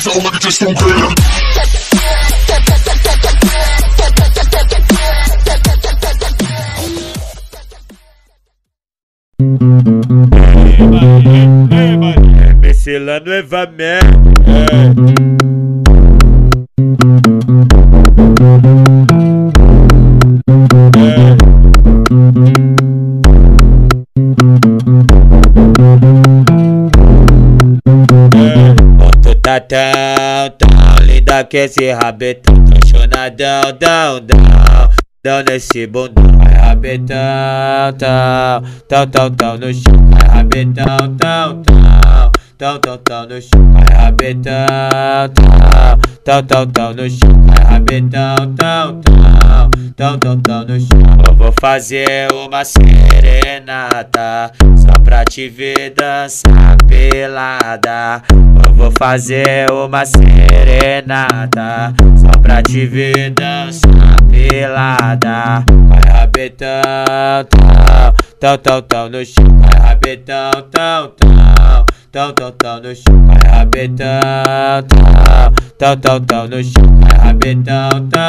sound like it just don't care. MC lá no Evamento. Tá tão linda que esse rabetão, tô chonadão, dão nesse bundão, vai rabetão, tão no chão, vai rabetão, tão no chão, vai rabetão, tão no chão, vai rabetão, tão no chão. Eu vou fazer uma serenata só pra te ver dançar pelada. Eu vou fazer uma serenata só pra te ver dançar pelada. Vai rabetão, tão no chão, vai rabetão, tão no chão, vai rabetão, tão no chão, vai rabetão,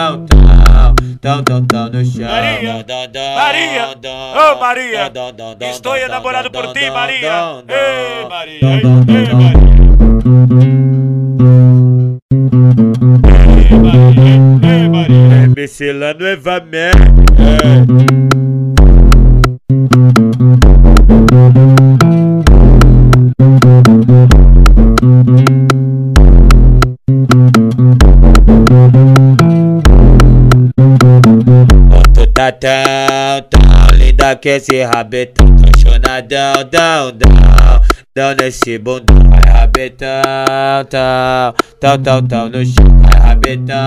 tão no chão. Maria, oh Maria, estou enamorado por ti, Maria. Ei, Maria, ei, Maria. Ei, Maria. MC lá no Evamento. Tá tão linda que esse rabetão, tô chonadão, dão nesse bundão, vai rabetão, tão no chão, vai rabetão,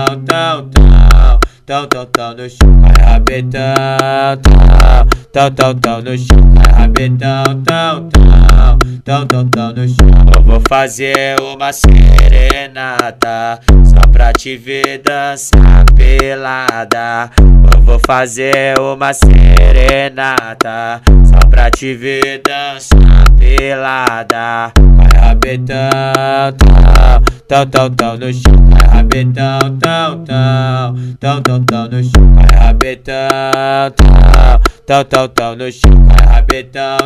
tão no chão, vai rabetão, tão no chão, vai rabetão, tão no chão. Eu vou fazer uma serenata só pra te ver dançar pelada. Eu vou fazer uma serenata só pra te ver dançar pelada. Vai rabetão, tão no chão, vai rabetão, tão no chão, vai rabetão, tão no chão, vai rabetão,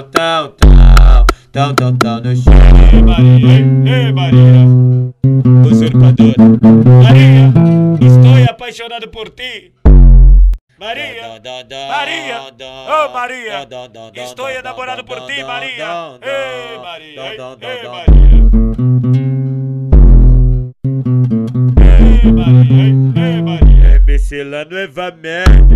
tão no chão. Ei, Maria, ei, Maria. Usurpadora. Maria, estou apaixonado por ti. Maria, oh Maria, estou enamorado por ti, Maria. Ei, Maria, ei, Maria. Ei, Maria, ei, Maria. MC lá no Evamento.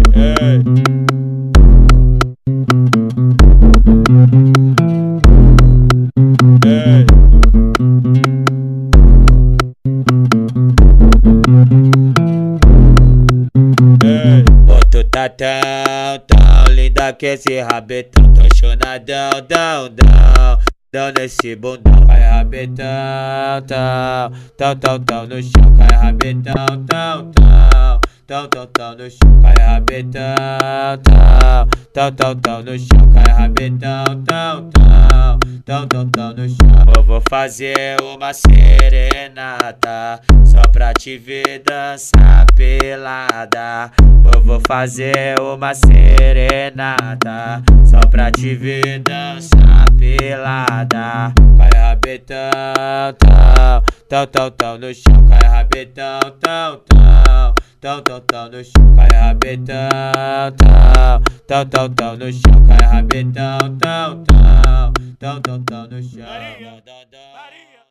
Tá tão linda que esse rabetão, tô chonadão, dão nesse bundão, vai rabetão, tão no chão, vai rabetão, tão no chão, vai rabetão, tão no chão, vai rabetão, tão no chão. Eu vou fazer uma serenata só pra te ver dançar pelada. Eu vou fazer uma serenata só pra te ver dançar pelada. Vai rabetão, tão no chão, vai rabetão, tão no chão, vai rabetão, tão no chão, vai rabetão, tão no chão. Maria.